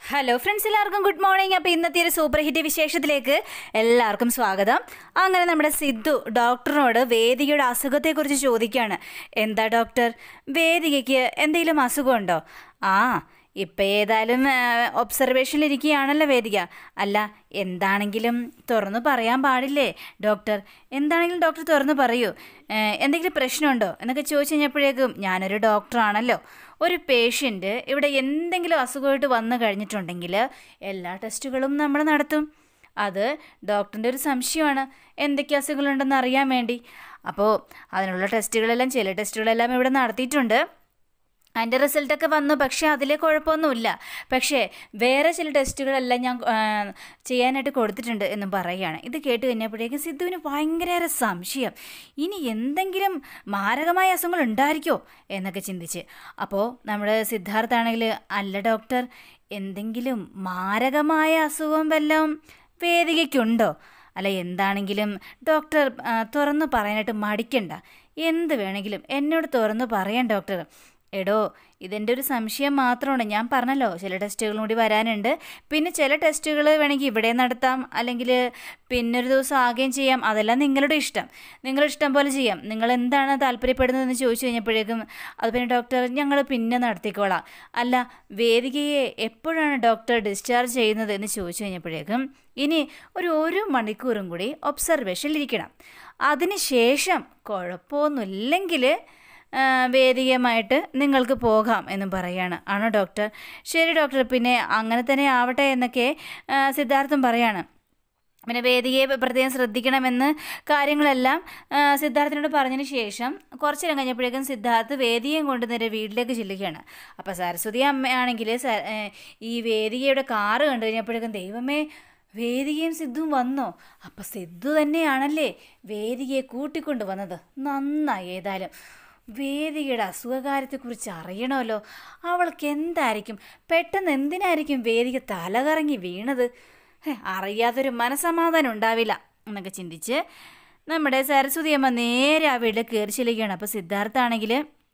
Hello friends, എല്ലാവർക്കും good morning. അപ്പോൾ ഇന്നത്തെ ഒരു സൂപ്പർ ഹിറ്റ് വിശേഷത്തിലേക്ക് എല്ലാവർക്കും സ്വാഗതം. അങ്ങനെ നമ്മുടെ സിദ്ധു ഡോക്ടറിനോട് വേദികയുടെ അസുഖത്തെക്കുറിച്ച് ചോദിക്കുകയാണ്. എന്താ ഡോക്ടർ, വേദികയ്ക്ക് എന്തെങ്കിലും അസുഖമുണ്ടോ? ഇപ്പം ഏതായാലും ഒബ്സർവേഷനിലിരിക്കുകയാണല്ലോ വേദിക. അല്ല, എന്താണെങ്കിലും തുറന്നു പറയാൻ പാടില്ലേ ഡോക്ടർ? എന്താണെങ്കിലും ഡോക്ടർ തുറന്നു പറയൂ. എന്തെങ്കിലും പ്രശ്നമുണ്ടോ എന്നൊക്കെ ചോദിച്ചു കഴിഞ്ഞപ്പോഴേക്കും ഞാനൊരു ഡോക്ടറാണല്ലോ. ഒരു പേഷ്യൻ്റ് ഇവിടെ എന്തെങ്കിലും അസുഖമായിട്ട് വന്നു കഴിഞ്ഞിട്ടുണ്ടെങ്കിൽ എല്ലാ ടെസ്റ്റുകളും നമ്മൾ നടത്തും. അത് ഡോക്ടറിൻ്റെ ഒരു സംശയമാണ്, എന്തൊക്കെ അസുഖങ്ങളുണ്ടെന്ന് അറിയാൻ വേണ്ടി. അപ്പോൾ അതിനുള്ള ടെസ്റ്റുകളെല്ലാം, ചില ടെസ്റ്റുകളെല്ലാം ഇവിടെ നടത്തിയിട്ടുണ്ട്. അതിൻ്റെ റിസൾട്ടൊക്കെ വന്നു. പക്ഷേ അതിൽ കുഴപ്പമൊന്നുമില്ല. പക്ഷേ വേറെ ചില ടെസ്റ്റുകളെല്ലാം ഞാൻ ചെയ്യാനായിട്ട് കൊടുത്തിട്ടുണ്ട് എന്നും പറയുകയാണ്. ഇത് കേട്ട് കഴിഞ്ഞപ്പോഴേക്കും സിദ്ധുവിന് ഭയങ്കര സംശയം. ഇനി എന്തെങ്കിലും മാരകമായ അസുഖങ്ങൾ ഉണ്ടായിരിക്കോ എന്നൊക്കെ ചിന്തിച്ച്. അപ്പോൾ നമ്മുടെ സിദ്ധാർത്ഥാണെങ്കിൽ, അല്ല ഡോക്ടർ, എന്തെങ്കിലും മാരകമായ അസുഖം വല്ലതും വേദികയ്ക്കുണ്ടോ? അല്ല, എന്താണെങ്കിലും ഡോക്ടർ തുറന്നു പറയാനായിട്ട് മടിക്കണ്ട. എന്ത് വേണമെങ്കിലും എന്നോട് തുറന്നു പറയാം ഡോക്ടർ. എടോ, ഇതെൻ്റെ ഒരു സംശയം മാത്രമാണ്. ഞാൻ പറഞ്ഞല്ലോ, ചില ടെസ്റ്റുകളും കൂടി വരാനുണ്ട്. പിന്നെ ചില ടെസ്റ്റുകൾ വേണമെങ്കിൽ ഇവിടെ നടത്താം, അല്ലെങ്കിൽ പിന്നൊരു ദിവസം ആകുകയും ചെയ്യാം. അതെല്ലാം നിങ്ങളുടെ ഇഷ്ടം, നിങ്ങളുടെ ഇഷ്ടം പോലെ ചെയ്യാം. നിങ്ങൾ എന്താണ് താല്പര്യപ്പെടുന്നതെന്ന് ചോദിച്ചു കഴിഞ്ഞപ്പോഴേക്കും, അത് പിന്നെ ഡോക്ടർ ഞങ്ങൾ പിന്നെ നടത്തിക്കോളാം. അല്ല, വേദികയെ എപ്പോഴാണ് ഡോക്ടർ ഡിസ്ചാർജ് ചെയ്യുന്നത് എന്ന് ചോദിച്ചു കഴിഞ്ഞപ്പോഴേക്കും, ഇനി ഒരു മണിക്കൂറും കൂടി ഒബ്സർവേഷനിലിരിക്കണം. അതിന് ശേഷം കുഴപ്പമൊന്നുമില്ലെങ്കിൽ വേദികമായിട്ട് നിങ്ങൾക്ക് പോകാം എന്നും പറയാണ്. ആണോ ഡോക്ടർ? ശരി ഡോക്ടർ, പിന്നെ അങ്ങനെ തന്നെ ആവട്ടെ എന്നൊക്കെ സിദ്ധാർത്ഥം പറയാണ്. പിന്നെ വേദികയെ പ്രത്യേകം ശ്രദ്ധിക്കണമെന്ന് കാര്യങ്ങളെല്ലാം സിദ്ധാർത്ഥിനോട് പറഞ്ഞതിന് ശേഷം കുറച്ച് നേരം കഴിഞ്ഞപ്പോഴേക്കും സിദ്ധാർത്ഥ് വേദികയും കൊണ്ട് നേരെ വീട്ടിലേക്ക് ചെല്ലുകയാണ്. അപ്പോൾ സരസ്വതി അമ്മയാണെങ്കിൽ ഈ വേദികയുടെ കാറ് കണ്ടു കഴിഞ്ഞപ്പോഴേക്കും, ദൈവമേ, വേദികയും സിദ്ധുവും വന്നോ? അപ്പം സിദ്ധു തന്നെയാണല്ലേ വേദികയെ കൂട്ടിക്കൊണ്ട് വന്നത്. നന്നായി. ഏതായാലും വേദികയുടെ അസുഖകാര്യത്തെക്കുറിച്ച് അറിയണമല്ലോ. അവൾക്ക് എന്തായിരിക്കും, പെട്ടെന്ന് എന്തിനായിരിക്കും വേദിക തലകറങ്ങി വീണത്? അറിയാത്തൊരു മനസമാധാനം ഉണ്ടാവില്ല എന്നൊക്കെ ചിന്തിച്ച് നമ്മുടെ സരസ്വതി അമ്മ നേരെ ആ വീട്ടിൽ കയറി ചെല്ലുകയാണ്. അപ്പോൾ സിദ്ധാർത്ഥാണെങ്കിൽ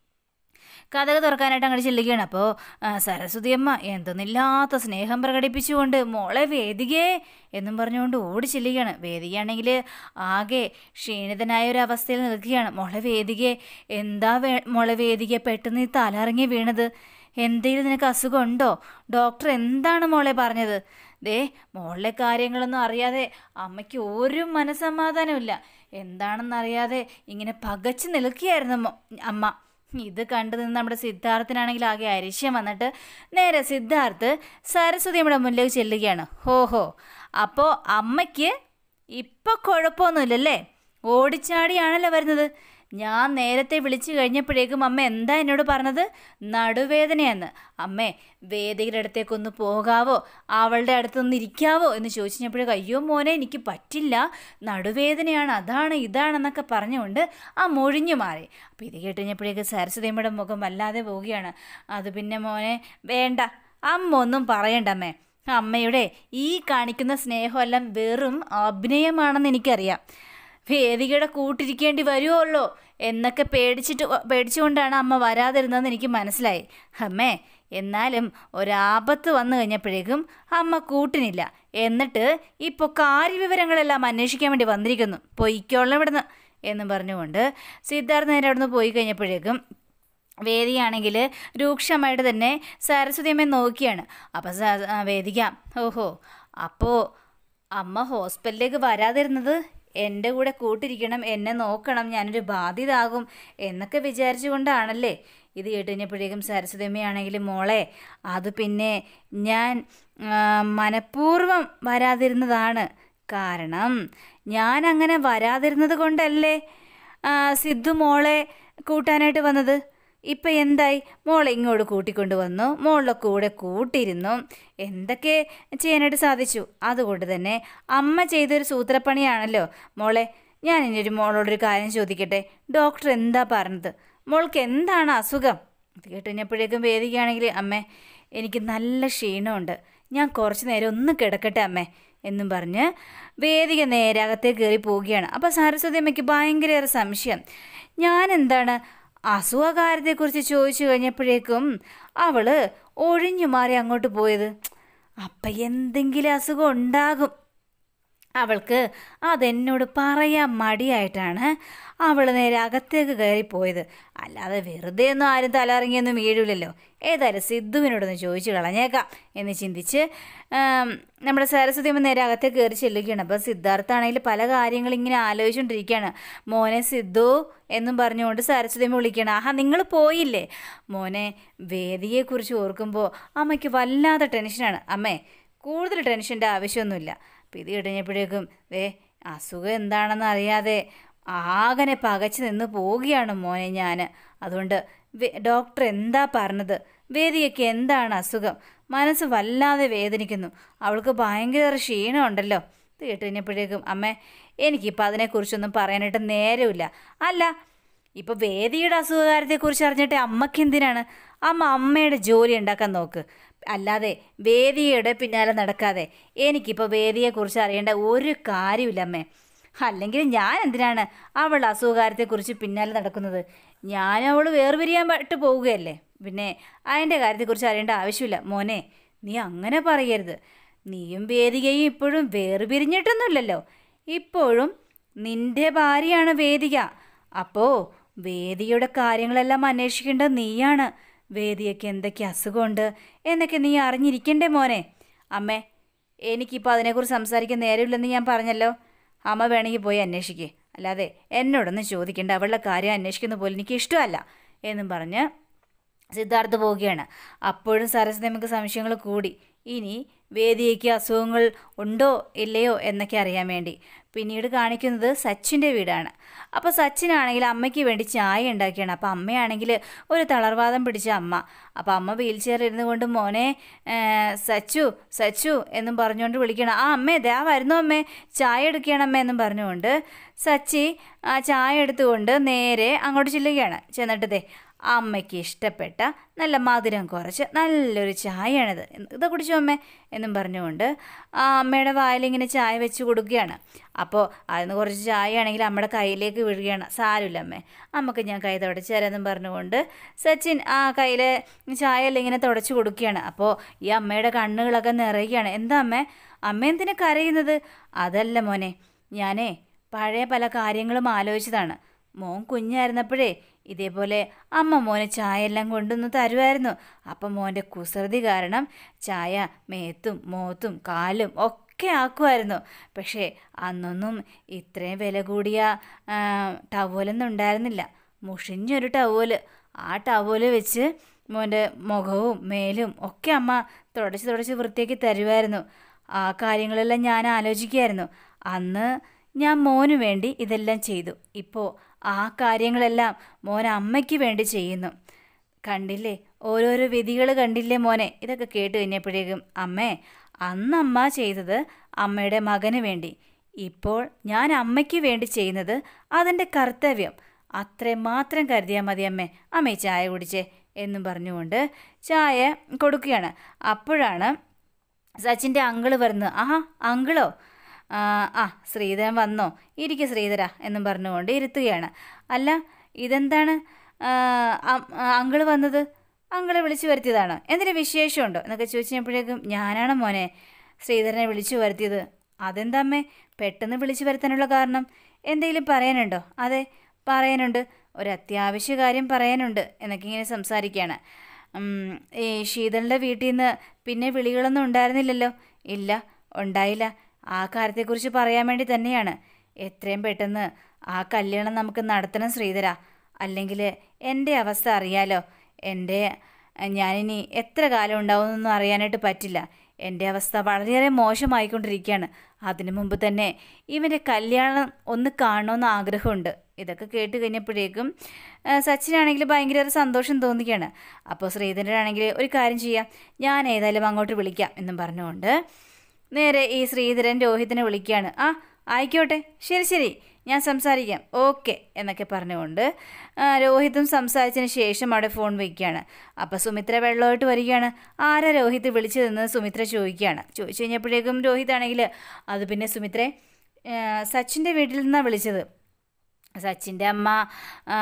കഥക് തുറക്കാനായിട്ട് അങ്ങോട്ട് ചെല്ലുകയാണ്. അപ്പോൾ സരസ്വതി അമ്മ എന്തെന്നില്ലാത്ത സ്നേഹം പ്രകടിപ്പിച്ചുകൊണ്ട്, മോളെ വേദികേ എന്നും പറഞ്ഞുകൊണ്ട് ഓടി ചെല്ലുകയാണ്. വേദികയാണെങ്കിൽ ആകെ ക്ഷീണിതനായ ഒരു അവസ്ഥയിൽ നിൽക്കുകയാണ്. മോളെ വേദികേ, എന്താ മോളെ വേദികയെ പെട്ടെന്ന് ഈ തലറങ്ങി വീണത്? എന്തെങ്കിലും നിനക്ക് അസുഖമുണ്ടോ? ഡോക്ടർ എന്താണ് മോളെ പറഞ്ഞത്? മോളിലെ കാര്യങ്ങളൊന്നും അറിയാതെ അമ്മയ്ക്ക് ഒരു മനസ്സമാധാനമില്ല. എന്താണെന്നറിയാതെ ഇങ്ങനെ പകച്ചു നിൽക്കുകയായിരുന്നു അമ്മ. ഇത് കണ്ടു നിന്ന് നമ്മുടെ സിദ്ധാർത്ഥിനാണെങ്കിൽ ആകെ അരിശ്യം വന്നിട്ട് നേരെ സിദ്ധാർത്ഥ് സരസ്വതി നമ്മുടെ മുന്നിലേക്ക് ചെല്ലുകയാണ്. ഓഹോ, അപ്പോൾ അമ്മയ്ക്ക് ഇപ്പം കുഴപ്പമൊന്നുമില്ലല്ലേ? ഓടിച്ചാടിയാണല്ലോ വരുന്നത്. ഞാൻ നേരത്തെ വിളിച്ചു കഴിഞ്ഞപ്പോഴേക്കും അമ്മ എന്താ എന്നോട് പറഞ്ഞത്? നടുവേദനയെന്ന്. അമ്മേ, വേദിയുടെ അടുത്തേക്കൊന്ന് പോകാവോ, അവളുടെ അടുത്തൊന്ന് ഇരിക്കാവോ എന്ന് ചോദിച്ചപ്പോഴേക്കും, അയ്യോ മോനെ, എനിക്ക് പറ്റില്ല, നടുവേദനയാണ്, അതാണ് ഇതാണെന്നൊക്കെ പറഞ്ഞുകൊണ്ട് ആ മൊഴിഞ്ഞു മാറി. അപ്പോൾ ഇത് കേട്ടുകഴിഞ്ഞപ്പോഴേക്കും സരസ്വതിയമ്മയുടെ മുഖം വല്ലാതെ പോവുകയാണ്. അത് പിന്നെ മോനെ വേണ്ട, അമ്മ ഒന്നും പറയണ്ടമ്മേ. അമ്മയുടെ ഈ കാണിക്കുന്ന സ്നേഹമെല്ലാം വെറും അഭിനയമാണെന്ന് എനിക്കറിയാം. വേദികയുടെ കൂട്ടിരിക്കേണ്ടി വരുമല്ലോ എന്നൊക്കെ പേടിച്ചുകൊണ്ടാണ് അമ്മ വരാതിരുന്നതെന്ന് എനിക്ക് മനസ്സിലായി. അമ്മേ, എന്നാലും ഒരാപത്ത് വന്നു കഴിഞ്ഞപ്പോഴേക്കും അമ്മ കൂട്ടിനില്ല. എന്നിട്ട് ഇപ്പോൾ കാര്യവിവരങ്ങളെല്ലാം അന്വേഷിക്കാൻ വേണ്ടി വന്നിരിക്കുന്നു. പൊയ്ക്കോളണം ഇവിടുന്ന് എന്നും പറഞ്ഞുകൊണ്ട് സിദ്ധാർത്ഥ നേരെ അവിടുന്ന് പോയി കഴിഞ്ഞപ്പോഴേക്കും വേദികയാണെങ്കിൽ രൂക്ഷമായിട്ട് തന്നെ സരസ്വതി അമ്മയെ നോക്കിയാണ്. അപ്പം വേദിക, ഓഹോ, അപ്പോൾ അമ്മ ഹോസ്പിറ്റലിലേക്ക് വരാതിരുന്നത് എൻ്റെ കൂടെ കൂട്ടിരിക്കണം, എന്നെ നോക്കണം, ഞാനൊരു ബാധ്യതാകും എന്നൊക്കെ വിചാരിച്ചു കൊണ്ടാണല്ലേ? ഇത് കേട്ടുകഴിഞ്ഞപ്പോഴേക്കും സരസ്വതി അമ്മയാണെങ്കിലും, മോളെ, അത് പിന്നെ ഞാൻ മനഃപൂർവ്വം വരാതിരുന്നതാണ്. കാരണം ഞാൻ അങ്ങനെ വരാതിരുന്നത് കൊണ്ടല്ലേ സിദ്ധു മോളെ കൂട്ടാനായിട്ട് വന്നത്. ഇപ്പം എന്തായി? മോളെ ഇങ്ങോട്ട് കൂട്ടിക്കൊണ്ട് വന്നു, മോളുടെ കൂടെ കൂട്ടിയിരുന്നു, എന്തൊക്കെ ചെയ്യാനായിട്ട് സാധിച്ചു. അതുകൊണ്ട് തന്നെ അമ്മ ചെയ്തൊരു സൂത്രപ്പണിയാണല്ലോ മോളെ. ഞാൻ ഇനിയൊരു മോളോടൊരു കാര്യം ചോദിക്കട്ടെ, ഡോക്ടർ എന്താ പറഞ്ഞത്? മോൾക്ക് എന്താണ് അസുഖം? അത് കേട്ടുകഴിഞ്ഞപ്പോഴേക്കും വേദികയാണെങ്കിൽ, അമ്മേ, എനിക്ക് നല്ല ക്ഷീണമുണ്ട്, ഞാൻ കുറച്ച് നേരം ഒന്ന് കിടക്കട്ടെ അമ്മേ എന്നും പറഞ്ഞ് വേദിക നേരെ അകത്തേക്ക് കയറി പോവുകയാണ്. അപ്പോൾ സരസ്വതി അമ്മയ്ക്ക് ഭയങ്കര സംശയം. ഞാൻ എന്താണ് അസുഖകാര്യത്തെക്കുറിച്ച് ചോദിച്ചു കഴിഞ്ഞപ്പോഴേക്കും അവൾ ഒഴിഞ്ഞു മാറി അങ്ങോട്ട് പോയത്? അപ്പം എന്തെങ്കിലും അസുഖം ഉണ്ടാകും. അവൾക്ക് അതെന്നോട് പറയാൻ മടിയായിട്ടാണ് അവൾ നേരെ അകത്തേക്ക് കയറിപ്പോയത്. അല്ലാതെ വെറുതെ ഒന്നും ആരും തലയിറങ്ങിയൊന്നും വീഴില്ലല്ലോ. ഏതായാലും സിദ്ധുവിനോടൊന്ന് ചോദിച്ചു കളഞ്ഞേക്കാം എന്ന് ചിന്തിച്ച് നമ്മുടെ സരസ്വതി അമ്മ നേരെ അകത്തേക്ക് കയറി ചെല്ലുകയാണ്. അപ്പോൾ സിദ്ധാർത്ഥാണെങ്കിൽ പല കാര്യങ്ങളിങ്ങനെ ആലോചിച്ചുകൊണ്ടിരിക്കുകയാണ്. മോനെ സിദ്ധു എന്നും പറഞ്ഞുകൊണ്ട് സരസ്വതി അമ്മ വിളിക്കുകയാണ്. ആഹാ, നിങ്ങൾ പോയില്ലേ? മോനെ, വേദിയെക്കുറിച്ച് ഓർക്കുമ്പോൾ അമ്മയ്ക്ക് വല്ലാതെ ടെൻഷനാണ്. അമ്മേ, കൂടുതൽ ടെൻഷൻ്റെ ആവശ്യമൊന്നുമില്ല. അപ്പം ഇത് കഴിഞ്ഞപ്പോഴേക്കും അസുഖം എന്താണെന്ന് അറിയാതെ ആകനെ പകച്ചു നിന്ന് പോവുകയാണ് മോനെ ഞാൻ. അതുകൊണ്ട് ഡോക്ടർ എന്താ പറഞ്ഞത്? വേദികയ്ക്ക് എന്താണ് അസുഖം? മനസ്സ് വല്ലാതെ വേദനിക്കുന്നു. അവൾക്ക് ഭയങ്കര ക്ഷീണമുണ്ടല്ലോ. ഇത് കേട്ട് കഴിഞ്ഞപ്പോഴേക്കും അമ്മേ, എനിക്കിപ്പോൾ അതിനെക്കുറിച്ചൊന്നും പറയാനായിട്ട് നേരമില്ല. അല്ല, ഇപ്പോൾ വേദിയുടെ അസുഖകാര്യത്തെക്കുറിച്ച് അറിഞ്ഞിട്ട് അമ്മയ്ക്ക് എന്തിനാണ്? അമ്മയുടെ ജോലി ഉണ്ടാക്കാൻ നോക്ക്. അല്ലാതെ വേദിയുടെ പിന്നാലെ നടക്കാതെ. എനിക്കിപ്പോൾ വേദിയെക്കുറിച്ച് അറിയേണ്ട ഒരു കാര്യമില്ല അമ്മേ. അല്ലെങ്കിൽ ഞാൻ എന്തിനാണ് അവൾ അസുഖകാര്യത്തെക്കുറിച്ച് പിന്നാലെ നടക്കുന്നത്? ഞാനും അവൾ വേർപിരിയാൻ പോവുകയല്ലേ. പിന്നെ അതിൻ്റെ കാര്യത്തെക്കുറിച്ച് അറിയേണ്ട ആവശ്യമില്ല. മോനെ, നീ അങ്ങനെ പറയരുത്. നീയും വേദികയും ഇപ്പോഴും വേർപിരിഞ്ഞിട്ടൊന്നുമില്ലല്ലോ. ഇപ്പോഴും നിൻ്റെ ഭാര്യയാണ് വേദിക. അപ്പോൾ വേദിയുടെ കാര്യങ്ങളെല്ലാം അന്വേഷിക്കേണ്ടത് നീയാണ്. വേദിയൊക്കെ എന്തൊക്കെ അസുഖമുണ്ട് എന്നൊക്കെ നീ അറിഞ്ഞിരിക്കണ്ടേ മോനെ. അമ്മേ, എനിക്കിപ്പോൾ അതിനെക്കുറിച്ച് സംസാരിക്കാൻ നേരമില്ലെന്ന് ഞാൻ പറഞ്ഞല്ലോ. അമ്മ വേണമെങ്കിൽ പോയി അന്വേഷിക്കേ, അല്ലാതെ എന്നോടൊന്നും ചോദിക്കേണ്ട. അവളുടെ കാര്യം അന്വേഷിക്കുന്ന പോലെ എനിക്ക് ഇഷ്ടമല്ല എന്നും പറഞ്ഞ് സിദ്ധാർത്ഥ് പോവുകയാണ്. അപ്പോഴും സരസ്വതി നമുക്ക് സംശയങ്ങൾ കൂടി. ഇനി വേദിക്ക് അസുഖങ്ങൾ ഉണ്ടോ ഇല്ലയോ എന്നൊക്കെ അറിയാൻ വേണ്ടി പിന്നീട് കാണിക്കുന്നത് സച്ചിൻ്റെ വീടാണ്. അപ്പോൾ സച്ചിനാണെങ്കിൽ അമ്മയ്ക്ക് വേണ്ടി ചായ ഉണ്ടാക്കിയാണ്. അപ്പോൾ അമ്മയാണെങ്കിൽ ഒരു തളർവാദം പിടിച്ച അമ്മ. അപ്പോൾ അമ്മ വീൽ ചെയറിൽ ഇരുന്നു കൊണ്ട് മോനെ സച്ചു സച്ചു എന്നും പറഞ്ഞുകൊണ്ട് വിളിക്കണം. ആ അമ്മേ, ദാ വരുന്നു അമ്മേ, ചായ എടുക്കുകയാണ് അമ്മ എന്നും പറഞ്ഞുകൊണ്ട് സച്ചി ചായ എടുത്തുകൊണ്ട് നേരെ അങ്ങോട്ട് ചെല്ലുകയാണ്. ചെന്നിട്ട് അമ്മയ്ക്ക് ഇഷ്ടപ്പെട്ട നല്ല മധുരം കുറച്ച് നല്ലൊരു ചായയാണിത്, ഇത് കുടിച്ചോ അമ്മേ എന്നും പറഞ്ഞുകൊണ്ട് ആ അമ്മയുടെ വായിലിങ്ങനെ ചായ വെച്ച് കൊടുക്കുകയാണ്. അപ്പോൾ അതിന് കുറച്ച് ചായ ആണെങ്കിൽ അമ്മയുടെ കയ്യിലേക്ക് വീഴുകയാണ്. സാരമില്ല അമ്മേ, അമ്മക്ക് ഞാൻ കൈ തുടച്ചു തരാമെന്നും പറഞ്ഞുകൊണ്ട് സച്ചിൻ ആ കയ്യിലെ ചായയെല്ലാം ഇങ്ങനെ തുടച്ചു കൊടുക്കുകയാണ്. അപ്പോൾ ഈ അമ്മയുടെ കണ്ണുകളൊക്കെ നിറയുകയാണ്. എന്താ അമ്മേ, അമ്മ എന്തിനാ കരയുന്നത്? അതല്ല മോനെ, ഞാനേ പഴയ പല കാര്യങ്ങളും ആലോചിച്ചതാണ്. മോൻ കുഞ്ഞായിരുന്നപ്പോഴേ ഇതേപോലെ അമ്മ മോനെ ചായ എല്ലാം കൊണ്ടുവന്ന് തരുമായിരുന്നു. അപ്പം മോൻ്റെ കുസൃതി കാരണം ചായ മേത്തും മോത്തും കാലും ഒക്കെ ആക്കുമായിരുന്നു. പക്ഷേ അന്നൊന്നും ഇത്രയും വില കൂടിയ ടവലൊന്നും ഉണ്ടായിരുന്നില്ല. മുഷിഞ്ഞൊരു ടവല്. ആ ടവല് വെച്ച് മോൻ്റെ മുഖവും മേലും ഒക്കെ അമ്മ തുടച്ച് വൃത്തിയാക്കി തരുമായിരുന്നു. ആ കാര്യങ്ങളെല്ലാം ഞാൻ ആലോചിക്കുകയായിരുന്നു. അന്ന് ഞാൻ മോന് വേണ്ടി ഇതെല്ലാം ചെയ്തു. ഇപ്പോൾ ആ കാര്യങ്ങളെല്ലാം മോൻ അമ്മയ്ക്ക് വേണ്ടി ചെയ്യുന്നു. കണ്ടില്ലേ, ഓരോരോ വിധികൾ കണ്ടില്ലേ മോനെ? ഇതൊക്കെ കേട്ട് കഴിഞ്ഞപ്പോഴേക്കും അമ്മേ, അന്നമ്മ ചെയ്തത് അമ്മയുടെ മകന് വേണ്ടി. ഇപ്പോൾ ഞാൻ അമ്മയ്ക്ക് വേണ്ടി ചെയ്യുന്നത് അതെൻ്റെ കർത്തവ്യം. അത്രയും മാത്രം കരുതിയാൽ മതി അമ്മേ. അമ്മേ ചായ കുടിച്ചേ എന്നും പറഞ്ഞുകൊണ്ട് ചായ കൊടുക്കുകയാണ്. അപ്പോഴാണ് സച്ചിൻ്റെ അങ്കിള് വരുന്നത്. ആഹാ, അങ്കിളോ? ശ്രീധരൻ വന്നോ? ഇരിക്കുക ശ്രീധര എന്നും പറഞ്ഞുകൊണ്ട് ഇരുത്തുകയാണ്. അല്ല, ഇതെന്താണ് അങ്കിള് വന്നത്? അങ്കിളെ വിളിച്ചു വരുത്തിയതാണോ? എന്തെങ്കിലും വിശേഷമുണ്ടോ എന്നൊക്കെ ചോദിച്ചപ്പോഴേക്കും ഞാനാണ് മോനെ ശ്രീധരനെ വിളിച്ചു വരുത്തിയത്. അതെന്താ അമ്മേ പെട്ടെന്ന് വിളിച്ചു വരുത്താനുള്ള കാരണം? എന്തെങ്കിലും പറയാനുണ്ടോ? അതെ, പറയാനുണ്ട്. ഒരു അത്യാവശ്യ കാര്യം പറയാനുണ്ട് എന്നൊക്കെ ഇങ്ങനെ സംസാരിക്കുകയാണ്. ഈ ശീതളിൻ്റെ വീട്ടിൽ നിന്ന് പിന്നെ വിളികളൊന്നും ഉണ്ടായിരുന്നില്ലല്ലോ? ഇല്ല, ഉണ്ടായില്ല. ആ കാര്യത്തെക്കുറിച്ച് പറയാൻ വേണ്ടി തന്നെയാണ്. എത്രയും പെട്ടെന്ന് ആ കല്യാണം നമുക്ക് നടത്തണം ശ്രീധര. അല്ലെങ്കിൽ എൻ്റെ അവസ്ഥ അറിയാലോ. ഞാനിനി എത്ര കാലം ഉണ്ടാവുമെന്നൊന്നും അറിയാനായിട്ട് പറ്റില്ല. എൻ്റെ അവസ്ഥ വളരെയേറെ മോശമായിക്കൊണ്ടിരിക്കുകയാണ്. അതിനു മുമ്പ് തന്നെ ഇവൻ്റെ കല്യാണം ഒന്ന് കാണണമെന്ന് ആഗ്രഹമുണ്ട്. ഇതൊക്കെ കേട്ട് കഴിഞ്ഞപ്പോഴേക്കും സച്ചിനാണെങ്കിൽ ഭയങ്കര സന്തോഷം തോന്നിക്കുകയാണ്. അപ്പോൾ ശ്രീധരനാണെങ്കിൽ ഒരു കാര്യം ചെയ്യാം, ഞാൻ ഏതായാലും അങ്ങോട്ട് വിളിക്കാം എന്നും പറഞ്ഞുകൊണ്ട് നേരെ ഈ ശ്രീധരൻ രോഹിത്തിനെ വിളിക്കുകയാണ്. ആയിക്കോട്ടെ, ശരി, ഞാൻ സംസാരിക്കാം, ഓക്കെ എന്നൊക്കെ പറഞ്ഞുകൊണ്ട് രോഹിത്തും സംസാരിച്ചതിന് ശേഷം അവിടെ ഫോൺ വയ്ക്കുകയാണ്. അപ്പോൾ സുമിത്ര വെള്ളമായിട്ട് വരികയാണ്. ആരാ രോഹിത്ത് വിളിച്ചതെന്ന് സുമിത്ര ചോദിച്ചു കഴിഞ്ഞപ്പോഴേക്കും രോഹിത്താണെങ്കിൽ അത് പിന്നെ സുമിത്രേ, സച്ചിൻ്റെ വീട്ടിൽ നിന്നാണ് വിളിച്ചത്. സച്ചിൻ്റെ അമ്മ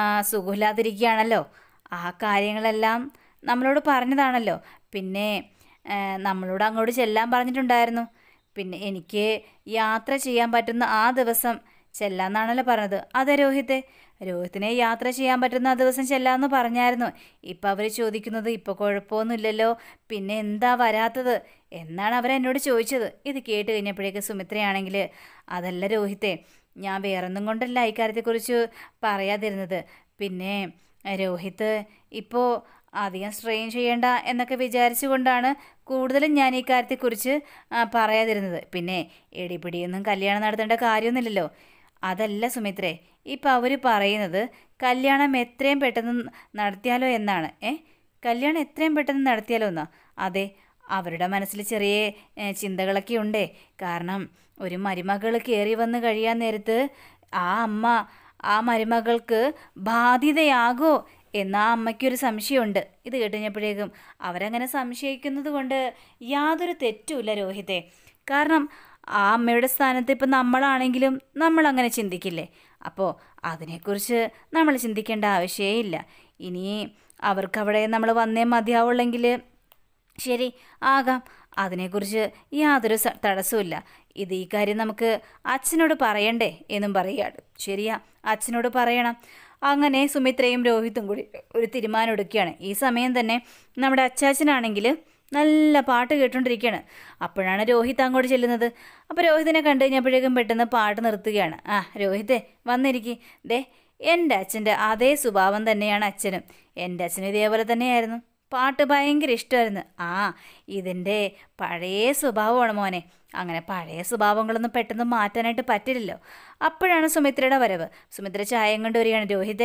സുഖമില്ലാതിരിക്കുകയാണല്ലോ. ആ കാര്യങ്ങളെല്ലാം നമ്മളോട് പറഞ്ഞതാണല്ലോ. പിന്നെ നമ്മളോട് അങ്ങോട്ട് ചെല്ലാൻ പറഞ്ഞിട്ടുണ്ടായിരുന്നു. പിന്നെ എനിക്ക് യാത്ര ചെയ്യാൻ പറ്റുന്ന ആ ദിവസം ചെല്ലാന്നാണല്ലോ പറഞ്ഞത്. അതെ രോഹിത്തിനെ യാത്ര ചെയ്യാൻ പറ്റുന്ന ആ ദിവസം ചെല്ലാമെന്ന് പറഞ്ഞായിരുന്നു. ഇപ്പം അവർ ചോദിക്കുന്നത് ഇപ്പോൾ കുഴപ്പമൊന്നുമില്ലല്ലോ, പിന്നെ എന്താ വരാത്തത് എന്നാണ് അവരെന്നോട് ചോദിച്ചത്. ഇത് കേട്ട് കഴിഞ്ഞപ്പോഴേക്ക് സുമിത്രയാണെങ്കിൽ അതല്ല രോഹിത്തെ, ഞാൻ വേറൊന്നും കൊണ്ടല്ല ഇക്കാര്യത്തെക്കുറിച്ച് പറയാതിരുന്നത്. പിന്നെ രോഹിത്ത് ഇപ്പോൾ അധികം സ്ട്രെയിൻ ചെയ്യേണ്ട എന്നൊക്കെ വിചാരിച്ചുകൊണ്ടാണ് കൂടുതലും ഞാൻ ഈ കാര്യത്തെക്കുറിച്ച് പറയാതിരുന്നത്. പിന്നെ എടിപിടിയൊന്നും കല്യാണം നടത്തേണ്ട കാര്യമൊന്നുമില്ലല്ലോ. അതല്ല സുമിത്രേ, ഇപ്പം അവർ പറയുന്നത് കല്യാണം എത്രയും പെട്ടെന്ന് നടത്തിയാലോ എന്നാണ്. കല്യാണം എത്രയും പെട്ടെന്ന് നടത്തിയാലോ എന്നാ? അതെ, അവരുടെ മനസ്സിൽ ചെറിയ ചിന്തകളൊക്കെ ഉണ്ടേ. കാരണം ഒരു മരുമകൾ കയറി വന്ന് കഴിയാൻ നേരത്ത് ആ അമ്മ ആ മരുമകൾക്ക് ബാധ്യതയാകോ എന്ന ആ അമ്മയ്ക്കൊരു സംശയമുണ്ട്. ഇത് കേട്ടുകഴിഞ്ഞപ്പോഴേക്കും അവരങ്ങനെ സംശയിക്കുന്നത് കൊണ്ട് യാതൊരു തെറ്റുമില്ല രോഹിത്തെ. കാരണം ആ അമ്മയുടെ സ്ഥാനത്ത് ഇപ്പം നമ്മളാണെങ്കിലും നമ്മളങ്ങനെ ചിന്തിക്കില്ലേ? അപ്പോൾ അതിനെക്കുറിച്ച് നമ്മൾ ചിന്തിക്കേണ്ട ആവശ്യമേ ഇല്ല. ഇനി അവർക്കവിടെ നമ്മൾ വന്നേ മതിയാവുള്ളെങ്കിൽ ശരി ആകാം, അതിനെക്കുറിച്ച് യാതൊരു തടസ്സമില്ല. ഈ കാര്യം നമുക്ക് അച്ഛനോട് പറയണ്ടേ എന്നും പറയുകയാണ്. ശരിയാ, അച്ഛനോട് പറയണം. അങ്ങനെ സുമിത്രയും രോഹിത്തും കൂടി ഒരു തീരുമാനം എടുക്കുകയാണ്. ഈ സമയം തന്നെ നമ്മുടെ അച്ചാച്ചനാണെങ്കിൽ നല്ല പാട്ട് കേട്ടുകൊണ്ടിരിക്കുകയാണ്. അപ്പോഴാണ് രോഹിത്ത് അങ്ങോട്ട് ചെല്ലുന്നത്. അപ്പോൾ രോഹിത്തിനെ കണ്ടു കഴിഞ്ഞപ്പോഴേക്കും പെട്ടെന്ന് പാട്ട് നിർത്തുകയാണ്. രോഹിത്തെ വന്നിരിക്കും. എൻ്റെ അച്ഛൻ്റെ അതേ സ്വഭാവം തന്നെയാണ് അച്ഛനും. എൻ്റെ അച്ഛനും ഇതേപോലെ തന്നെയായിരുന്നു. പാട്ട് ഭയങ്കര ഇഷ്ടമായിരുന്നു. ഇതിൻ്റെ പഴയ സ്വഭാവമാണ് മോനെ. അങ്ങനെ പഴയ സ്വഭാവങ്ങളൊന്നും പെട്ടെന്ന് മാറ്റാനായിട്ട് പറ്റില്ലല്ലോ. അപ്പോഴാണ് സുമിത്രയുടെ വരവ്. സുമിത്ര ചായയും കൊണ്ട് വരികയാണ്. രോഹിത്തെ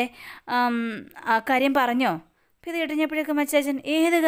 ആ കാര്യം പറഞ്ഞോ? അപ്പം ഇത് കേട്ടുകഴിഞ്ഞപ്പോഴേക്കും അച്ചാച്ചൻ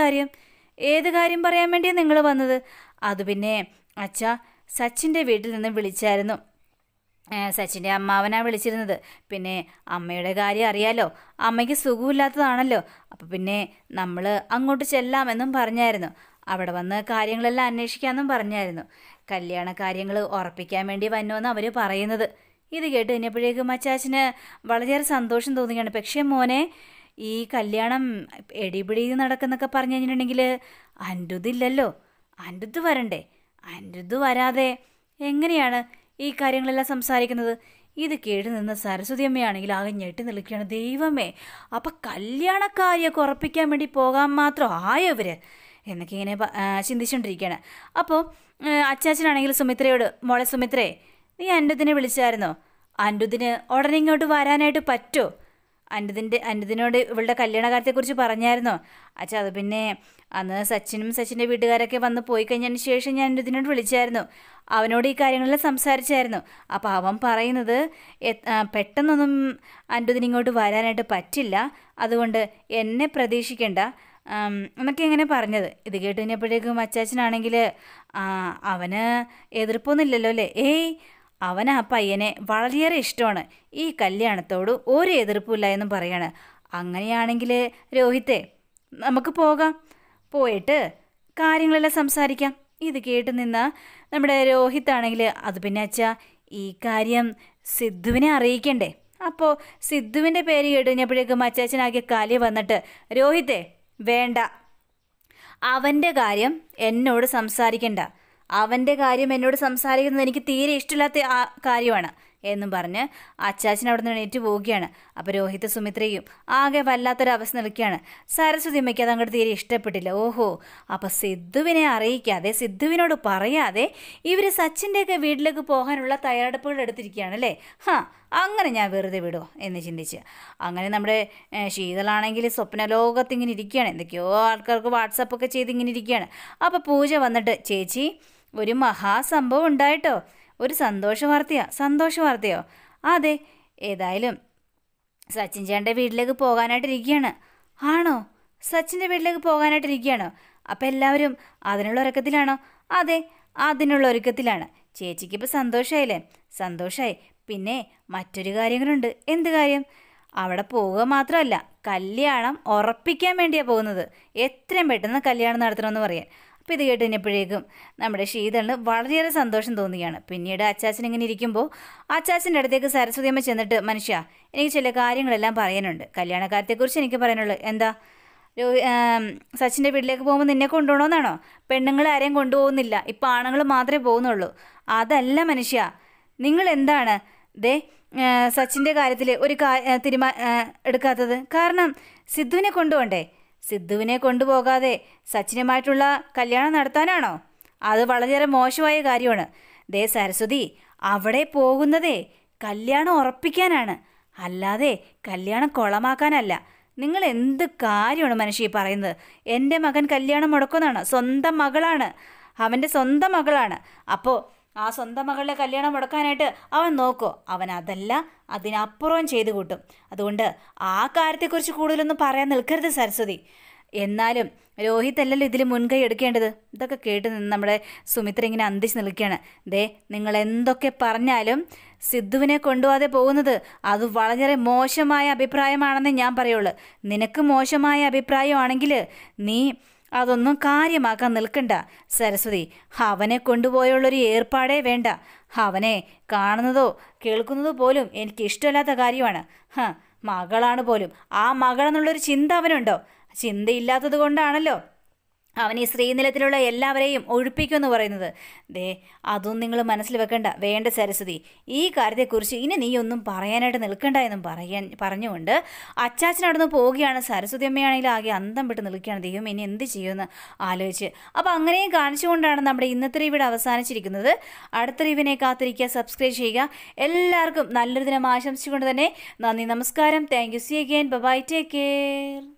ഏത് കാര്യം പറയാൻ വേണ്ടിയാണ് നിങ്ങൾ വന്നത്? അത് പിന്നെ അച്ഛാ, സച്ചിൻ്റെ വീട്ടിൽ നിന്ന് വിളിച്ചായിരുന്നു. സച്ചിൻ്റെ അമ്മാവനാണ് വിളിച്ചിരുന്നത്. പിന്നെ അമ്മയുടെ കാര്യം അറിയാലോ, അമ്മയ്ക്ക് സുഖമില്ലാത്തതാണല്ലോ. അപ്പോൾ പിന്നെ നമ്മൾ അങ്ങോട്ട് ചെല്ലാമെന്നും പറഞ്ഞായിരുന്നു. അവിടെ വന്ന് കാര്യങ്ങളെല്ലാം അന്വേഷിക്കാമെന്നും പറഞ്ഞായിരുന്നു. കല്യാണ കാര്യങ്ങൾ ഉറപ്പിക്കാൻ വേണ്ടി വന്നുവെന്ന് അവർ പറയുന്നത്. ഇത് കേട്ട് കഴിഞ്ഞപ്പോഴേക്കും അച്ചാച്ചന് വളരെയേറെ സന്തോഷം തോന്നുകയാണ്. പക്ഷേ മോനെ, ഈ കല്യാണം എടിപിടി നടക്കുന്നൊക്കെ പറഞ്ഞു കഴിഞ്ഞിട്ടുണ്ടെങ്കിൽ അനിരുദ്ധില്ലല്ലോ. അനിരുദ്ധ് വരണ്ടേ? അനിരുദ്ധ് വരാതെ എങ്ങനെയാണ് ഈ കാര്യങ്ങളെല്ലാം സംസാരിക്കുന്നത്? ഇത് കേട്ട് നിന്ന് സരസ്വതി അമ്മയാണെങ്കിൽ ആകെ ഞെട്ടി നിൽക്കുകയാണ്. ദൈവമേ, അപ്പം കല്യാണക്കാരിയൊക്കെ ഉറപ്പിക്കാൻ വേണ്ടി പോകാൻ മാത്രം ആയോ ഇവർ എന്നൊക്കെ ഇങ്ങനെ ചിന്തിച്ചുകൊണ്ടിരിക്കുകയാണ്. അപ്പോൾ അച്ചാച്ചനാണെങ്കിൽ സുമിത്രയോട്, മോളെ സുമിത്രേ, നീ അനിരുദ്ധിനെ വിളിച്ചായിരുന്നോ? അനിരുദ്ധിന് ഉടനെ ഇങ്ങോട്ട് വരാനായിട്ട് പറ്റുമോ? അനിരുദ്ധിനോട് ഇവളുടെ കല്യാണകാര്യത്തെക്കുറിച്ച് പറഞ്ഞായിരുന്നോ? അച്ഛാ, അത് പിന്നെ അന്ന് സച്ചിൻ്റെ വീട്ടുകാരൊക്കെ വന്ന് പോയി കഴിഞ്ഞതിന് ശേഷം ഞാൻ അനിരുദ്ധിനോട് വിളിച്ചായിരുന്നു. അവനോട് ഈ കാര്യങ്ങളെല്ലാം സംസാരിച്ചായിരുന്നു. അപ്പോൾ അവൻ പറയുന്നത് പെട്ടെന്നൊന്നും അനിരുദ്ധിന് ഇങ്ങോട്ട് വരാനായിട്ട് പറ്റില്ല, അതുകൊണ്ട് എന്നെ പ്രതീക്ഷിക്കേണ്ട എന്നൊക്കെ എങ്ങനെ പറഞ്ഞത്. ഇത് കേട്ട് കഴിഞ്ഞപ്പോഴേക്കും അച്ചാച്ചനാണെങ്കിൽ അവന് എതിർപ്പൊന്നുമില്ലല്ലോ അല്ലേ? അവന് ആ പയ്യനെ വളരെയേറെ ഇഷ്ടമാണ്. ഈ കല്യാണത്തോട് ഒരു എതിർപ്പില്ല എന്നും പറയാണ്. അങ്ങനെയാണെങ്കിൽ രോഹിത്തെ, നമുക്ക് പോകാം, പോയിട്ട് കാര്യങ്ങളെല്ലാം സംസാരിക്കാം. ഇത് കേട്ട് നിന്ന നമ്മുടെ രോഹിത്താണെങ്കിൽ, അത് പിന്നെ അച്ഛാ, ഈ കാര്യം സിദ്ധുവിനെ അറിയിക്കണ്ടേ? അപ്പോൾ സിദ്ധുവിൻ്റെ പേര് കേട്ട് കഴിഞ്ഞപ്പോഴേക്കും അച്ചാച്ചനാക്കിയ കാലി വന്നിട്ട്, രോഹിത്തെ വേണ്ട, അവൻ്റെ കാര്യം എന്നോട് സംസാരിക്കണ്ട. അവൻ്റെ കാര്യം എന്നോട് സംസാരിക്കുന്നത് എനിക്ക് തീരെ ഇഷ്ടമില്ലാത്ത കാര്യമാണ് എന്നും പറഞ്ഞ് അച്ചാച്ചൻ അവിടെ നിന്ന് എണീറ്റ് പോവുകയാണ്. അപ്പോൾ രോഹിത്ത് സുമിത്രയും ആകെ വല്ലാത്തൊരവസ്ഥ നിൽക്കുകയാണ്. സരസ്വതി അമ്മയ്ക്ക് അത് അങ്ങോട്ട് തീരെ ഇഷ്ടപ്പെട്ടില്ല. ഓഹോ, അപ്പോൾ സിദ്ധുവിനെ അറിയിക്കാതെ, സിദ്ധുവിനോട് പറയാതെ ഇവർ സച്ചിൻ്റെയൊക്കെ വീട്ടിലേക്ക് പോകാനുള്ള തയ്യാറെടുപ്പുകൾ എടുത്തിരിക്കുകയാണല്ലേ? അങ്ങനെ ഞാൻ വെറുതെ വിടുമോ എന്ന് ചിന്തിച്ച് അങ്ങനെ നമ്മുടെ ശീതളാണെങ്കിൽ സ്വപ്നലോകത്ത് ഇങ്ങനെ ഇരിക്കുകയാണ്. എന്തൊക്കെയോ ആൾക്കാർക്ക് വാട്സപ്പൊക്കെ ചെയ്ത് ഇങ്ങനെ ഇരിക്കുകയാണ്. അപ്പോൾ പൂജ വന്നിട്ട്, ചേച്ചി ഒരു മഹാസംഭവം ഉണ്ടായിട്ടോ, ഒരു സന്തോഷ വാർത്തയോ? അതെ, ഏതായാലും സച്ചിൻ ചേട്ടൻ്റെ വീട്ടിലേക്ക് പോകാനായിട്ടിരിക്കുകയാണ്. ആണോ? സച്ചിൻ്റെ വീട്ടിലേക്ക് പോകാനായിട്ടിരിക്കുകയാണോ? അപ്പം എല്ലാവരും അതിനുള്ള ഒരുക്കത്തിലാണോ? അതെ, അതിനുള്ള ഒരുക്കത്തിലാണ്. ചേച്ചിക്കിപ്പോൾ സന്തോഷമായില്ലേ? സന്തോഷമായി. പിന്നെ മറ്റൊരു കാര്യങ്ങളുണ്ട്. എന്ത് കാര്യം? അവിടെ പോവുക മാത്രമല്ല, കല്യാണം ഉറപ്പിക്കാൻ വേണ്ടിയാണ് പോകുന്നത്. എത്രയും പെട്ടെന്ന് കല്യാണം നടത്തണമെന്ന് പറയാൻ. അപ്പോൾ ഇത് കേട്ട് കഴിഞ്ഞപ്പോഴേക്കും നമ്മുടെ ശീതളിന് വളരെയേറെ സന്തോഷം തോന്നുകയാണ്. പിന്നീട് അച്ചാച്ചൻ ഇങ്ങനെ ഇരിക്കുമ്പോൾ അച്ചാച്ചൻ്റെ അടുത്തേക്ക് സരസ്വതി അമ്മ ചെന്നിട്ട്, മനുഷ്യ, എനിക്ക് ചില കാര്യങ്ങളെല്ലാം പറയാനുണ്ട്. കല്യാണക്കാര്യത്തെക്കുറിച്ച് എനിക്ക് പറയാനുള്ളത്. എന്താ? സച്ചിൻ്റെ വീട്ടിലേക്ക് പോകുമ്പോൾ നിന്നെ കൊണ്ടുപോകണമെന്നാണോ? പെണ്ണുങ്ങളെ ആരെയും കൊണ്ടുപോകുന്നില്ല, ഇപ്പം ആണുങ്ങൾ മാത്രമേ പോകുന്നുള്ളൂ. അതല്ല മനുഷ്യ, നിങ്ങൾ എന്താണ് സച്ചിൻ്റെ കാര്യത്തിൽ ഒരു എടുക്കാത്തത്? കാരണം സിദ്ധുവിനെ കൊണ്ടുപോകണ്ടേ? സിദ്ധുവിനെ കൊണ്ടുപോകാതെ സച്ചിനുമായിട്ടുള്ള കല്യാണം നടത്താനാണോ? അത് വളരെയേറെ മോശമായ കാര്യമാണ്. സരസ്വതി, അവിടെ പോകുന്നതേ കല്യാണം ഉറപ്പിക്കാനാണ്, അല്ലാതെ കല്യാണം കുളമാക്കാനല്ല. നിങ്ങൾ എന്ത് കാര്യമാണ് മനുഷ്യ പറയുന്നത്? എൻ്റെ മകൻ കല്യാണം മുടക്കുന്നതാണ്. സ്വന്തം മകളാണ്, അവൻ്റെ സ്വന്തം മകളാണ്. അപ്പോൾ ആ സ്വന്തം മകളുടെ കല്യാണം മുടക്കാനായിട്ട് അവൻ നോക്കോ? അവൻ അതല്ല, അതിനപ്പുറവും ചെയ്തു കൂട്ടും. അതുകൊണ്ട് ആ കാര്യത്തെക്കുറിച്ച് കൂടുതലൊന്നും പറയാൻ നിൽക്കരുത് സരസ്വതി. എന്നാലും രോഹിത് അല്ലല്ലോ ഇതിൽ മുൻകൈ എടുക്കേണ്ടത്. ഇതൊക്കെ കേട്ട് നിന്ന് നമ്മുടെ സുമിത്ര ഇങ്ങനെ അന്തിച്ച് നിൽക്കുകയാണ്. നിങ്ങൾ എന്തൊക്കെ പറഞ്ഞാലും സിദ്ധുവിനെ കൊണ്ടുപോകാതെ പോകുന്നത് അത് വളരെ മോശമായ അഭിപ്രായമാണെന്നേ ഞാൻ പറയുള്ളൂ. നിനക്ക് മോശമായ അഭിപ്രായമാണെങ്കിൽ നീ അതൊന്നും കാര്യമാക്കാൻ നിൽക്കണ്ട സരസ്വതി. അവനെ കൊണ്ടുപോയുള്ളൊരു ഏർപ്പാടേ വേണ്ട. അവനെ കാണുന്നതോ കേൾക്കുന്നതോ പോലും എനിക്ക് ഇഷ്ടമില്ലാത്ത കാര്യമാണ്. മകളാണ് പോലും. ആ മകളെന്നുള്ളൊരു ചിന്ത അവനുണ്ടോ? ചിന്തയില്ലാത്തത് കൊണ്ടാണല്ലോ അവൻ ഈ ശ്രീനിലത്തിലുള്ള എല്ലാവരെയും ഒഴിപ്പിക്കുമെന്ന് പറയുന്നത്. അതൊന്നും നിങ്ങൾ മനസ്സിൽ വെക്കണ്ട. വേണ്ട സരസ്വതി, ഈ കാര്യത്തെക്കുറിച്ച് ഇനി നീ ഒന്നും പറയാനായിട്ട് നിൽക്കണ്ട എന്നും പറഞ്ഞുകൊണ്ട് അച്ചാച്ചൻ അവിടെ നിന്ന് പോവുകയാണ്. സരസ്വതി അമ്മയാണെങ്കിൽ ആകെ അന്തം വിട്ട് നിൽക്കുകയാണ്. ദൈവം ഇനി എന്ത് ചെയ്യുമെന്ന് ആലോചിച്ച്. അപ്പോൾ അങ്ങനെയും കാണിച്ചുകൊണ്ടാണ് നമ്മുടെ ഇന്നത്തെ റിവ്യൂ അവസാനിച്ചിരിക്കുന്നത്. അടുത്ത റിവ്യൂവിനെ കാത്തിരിക്കുക, സബ്സ്ക്രൈബ് ചെയ്യുക. എല്ലാവർക്കും നല്ലൊരു ദിനം ആശംസിച്ചുകൊണ്ട് തന്നെ നന്ദി, നമസ്കാരം. Thank you. See again. Bye. Take care.